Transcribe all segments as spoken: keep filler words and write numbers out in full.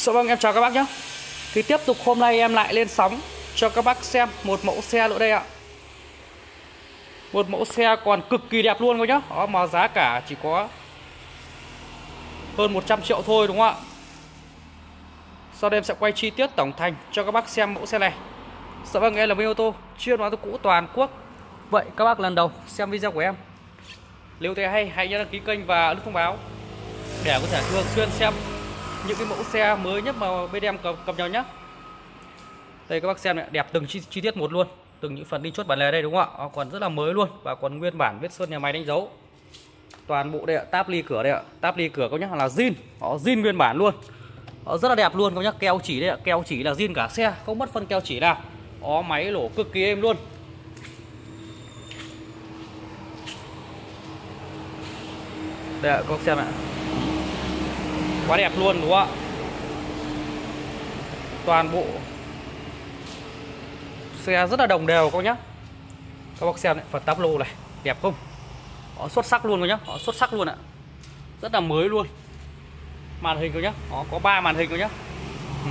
Dạ vâng, em chào các bác nhé. Thì tiếp tục hôm nay em lại lên sóng cho các bác xem một mẫu xe nữa đây ạ. Một mẫu xe còn cực kỳ đẹp luôn các nhá. Đó, mà giá cả chỉ có hơn một trăm triệu thôi đúng không ạ? Sau đây em sẽ quay chi tiết tổng thành cho các bác xem mẫu xe này. Dạ vâng, em là Minh Ô Tô, chuyên bán ô tô cũ toàn quốc. Vậy các bác lần đầu xem video của em, nếu thấy hay hãy nhớ đăng ký kênh và ấn thông báo để có thể thường xuyên xem những cái mẫu xe mới nhất mà bên em cập, cập nhật nhé. Đây các bác xem này, đẹp từng chi, chi tiết một luôn, từng những phần đi chốt bản lề đây đúng không ạ? Còn rất là mới luôn và còn nguyên bản vết sơn nhà máy đánh dấu. Toàn bộ đây ạ, táp ly cửa đây ạ, táp ly cửa các nhá là zin, họ zin nguyên bản luôn. Họ rất là đẹp luôn các nhá, keo chỉ đây ạ, keo chỉ là zin cả xe, không mất phân keo chỉ nào. Ó máy lổ cực kỳ êm luôn. Đây ạ, các bác xem ạ. Quá đẹp luôn đúng không ạ? Toàn bộ xe rất là đồng đều các nhá. Các bác xem này, phần táp lô này đẹp không? Nó xuất sắc luôn các nhá, nó xuất sắc luôn ạ. Rất là mới luôn. Màn hình các nhá, nó có ba màn hình các nhá. Ừ.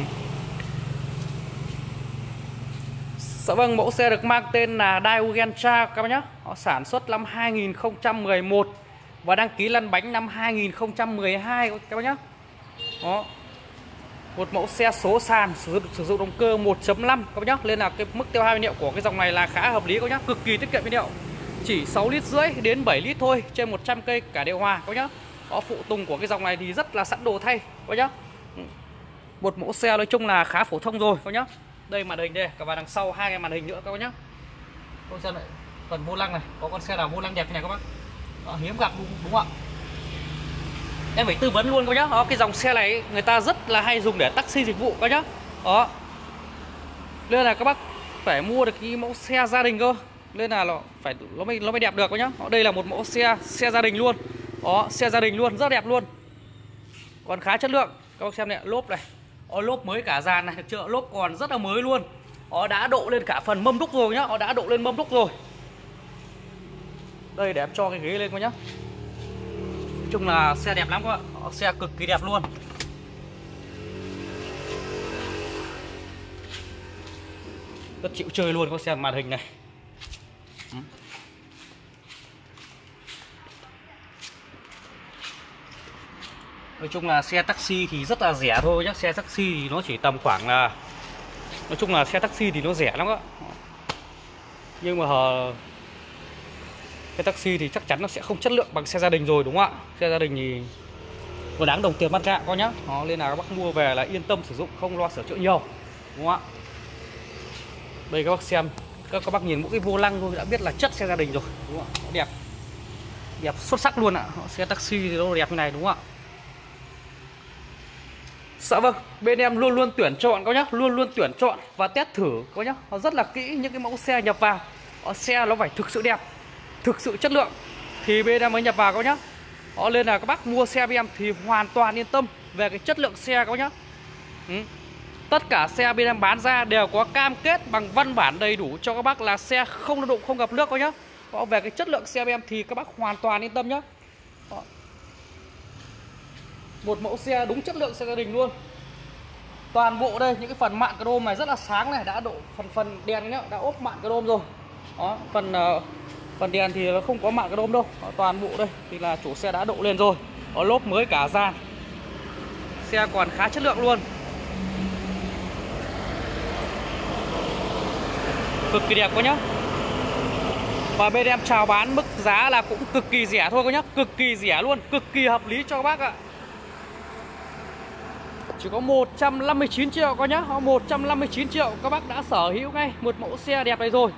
Dạ vâng, mẫu xe được mang tên là Daewoo Gentra các bác nhá. Nó sản xuất năm hai nghìn không trăm mười một và đăng ký lăn bánh năm hai nghìn không trăm mười hai các bác nhá. Đó. Một mẫu xe số sàn sử dụng, sử dụng động cơ một chấm năm các bác nhá, nên là cái mức tiêu hao nhiên liệu của cái dòng này là khá hợp lý các bác nhá, cực kỳ tiết kiệm nhiên liệu. Chỉ sáu lít rưỡi đến bảy lít thôi trên một trăm cây cả điều hòa các bác nhá. Đó, phụ tùng của cái dòng này thì rất là sẵn đồ thay các bác nhá. Một mẫu xe nói chung là khá phổ thông rồi các bác nhá. Đây màn hình đây, cả vào đằng sau hai cái màn hình nữa các bác nhá. Các bác xem này, phần vô lăng này, có con xe nào vô lăng đẹp như này các bác. Đó, hiếm gặp đúng, đúng không ạ? Em phải tư vấn luôn các nhá. Đó, cái dòng xe này người ta rất là hay dùng để taxi dịch vụ các nhá. Đó. Nên là các bác phải mua được cái mẫu xe gia đình cơ. Nên là nó phải nó mới nó mới đẹp được các nhá. Đó, đây là một mẫu xe xe gia đình luôn. Đó, xe gia đình luôn, rất đẹp luôn. Còn khá chất lượng. Các bác xem này, lốp này. Đó, lốp mới cả dàn này, được chưa? Lốp còn rất là mới luôn. Đó, đã độ lên cả phần mâm đúc rồi nhá. Đó, đã độ lên mâm đúc rồi. Đây để em cho cái ghế lên các nhá. Nói chung là xe đẹp lắm các bạn. Đó, xe cực kỳ đẹp luôn. Rất chịu chơi luôn, có xem màn hình này. Nói chung là xe taxi thì rất là rẻ thôi nhá. Xe taxi thì nó chỉ tầm khoảng là, nói chung là xe taxi thì nó rẻ lắm á. Nhưng mà cái taxi thì chắc chắn nó sẽ không chất lượng bằng xe gia đình rồi đúng không ạ? Xe gia đình thì còn đáng đồng tiền bát gạo con nhá. Đó, nên là các bác mua về là yên tâm sử dụng, không lo sửa chữa nhiều đúng không ạ? Đây các bác xem, các, các bác nhìn mỗi cái vô lăng thôi đã biết là chất xe gia đình rồi đúng không ạ? Nó đẹp, đẹp xuất sắc luôn ạ. Xe taxi thì nó đẹp như này đúng không ạ? Dạ vâng, bên em luôn luôn tuyển chọn các nhá, luôn luôn tuyển chọn và test thử các nhá. Nó rất là kỹ những cái mẫu xe nhập vào. Đó, xe nó phải thực sự đẹp, thực sự chất lượng thì bên em mới nhập vào các nhá. Đó, nên là các bác mua xe bên em thì hoàn toàn yên tâm về cái chất lượng xe các nhá. Ừ. Tất cả xe bên em bán ra đều có cam kết bằng văn bản đầy đủ cho các bác là xe không đụng, không gặp nước các nhá. Đó, về cái chất lượng xe bên em thì các bác hoàn toàn yên tâm nhá. Đó. Một mẫu xe đúng chất lượng xe gia đình luôn. Toàn bộ đây những cái phần mạn chrome này rất là sáng này, đã độ phần phần đèn nhá, đã ốp mạn chrome rồi. Đó, phần uh, phần đèn thì nó không có mạn chrome đâu. Đó, toàn bộ đây thì là chủ xe đã độ lên rồi. Có lốp mới cả dàn. Xe còn khá chất lượng luôn. Cực kỳ đẹp quá nhá. Và bên em chào bán mức giá là cũng cực kỳ rẻ thôi các nhá, cực kỳ rẻ luôn, cực kỳ hợp lý cho các bác ạ. Chỉ có một trăm năm mươi chín triệu các nhá, một trăm năm mươi chín triệu các bác đã sở hữu ngay một mẫu xe đẹp này rồi.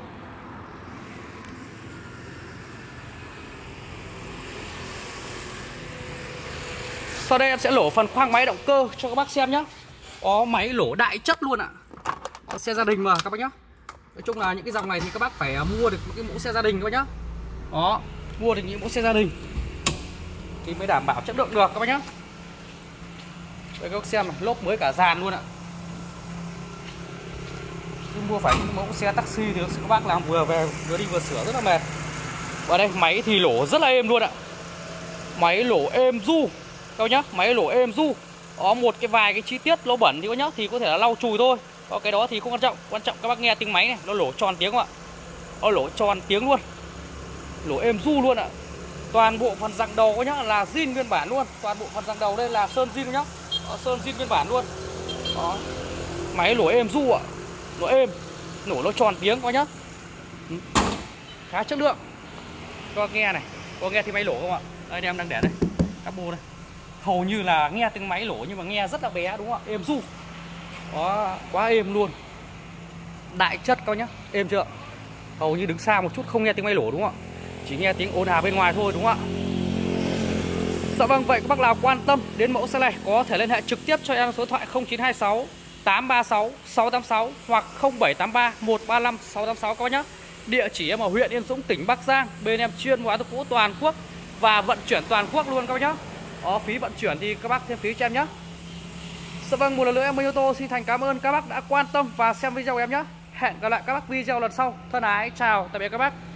Sau đây em sẽ lổ phần khoang máy động cơ cho các bác xem nhá. Có máy lổ đại chất luôn ạ. Có xe gia đình mà các bác nhá. Nói chung là những cái dòng này thì các bác phải mua được những cái mẫu xe gia đình các bác nhá. Đó, mua được những mẫu xe gia đình thì mới đảm bảo chất lượng được các bác nhá. Đây các bác xem này, lốp mới cả dàn luôn ạ. Chứ mua phải những mẫu xe taxi thì các bác làm vừa về vừa đi vừa sửa rất là mệt. Và đây máy thì lổ rất là êm luôn ạ. Máy lổ êm du các bác nhá, máy lổ êm du. Có một cái vài cái chi tiết lỗ bẩn thì có nhá, thì có thể là lau chùi thôi. Có cái đó thì không quan trọng. Quan trọng các bác nghe tiếng máy này, nó lỗ tròn tiếng không ạ? Nó lỗ tròn tiếng luôn. Lỗ êm du luôn ạ. Toàn bộ phần răng đầu có nhá là zin nguyên bản luôn. Toàn bộ phần răng đầu đây là sơn zin nhá. Đó, sơn zin nguyên bản luôn. Đó. Máy lỗ êm du ạ. Lỗ êm, nổ nó tròn tiếng có nhá. Khá chất lượng. Cho nghe này, có nghe tiếng máy lỗ không ạ? Đây em đang để đây. Cabo đây. Hầu như là nghe tiếng máy lỗ nhưng mà nghe rất là bé đúng không ạ? Êm du. Đó, quá êm luôn. Đại chất các nhá, êm chưa? Hầu như đứng xa một chút không nghe tiếng máy lỗ đúng không ạ? Chỉ nghe tiếng ồn ào bên ngoài thôi đúng không ạ? Dạ vâng, vậy các bác nào quan tâm đến mẫu xe này có thể liên hệ trực tiếp cho em số điện thoại không chín hai sáu tám ba sáu sáu tám sáu hoặc không bảy tám ba một ba năm sáu tám sáu các bác nhé. Địa chỉ em ở huyện Yên Dũng, tỉnh Bắc Giang. Bên em chuyên mua ô tô cũ toàn quốc và vận chuyển toàn quốc luôn các bác nhé. Có phí vận chuyển thì các bác thêm phí cho em nhé. Dạ vâng, một lần nữa em Minh Ô tô xin thành cảm ơn các bác đã quan tâm và xem video của em nhé. Hẹn gặp lại các bác video lần sau. Thân ái chào tạm biệt các bác.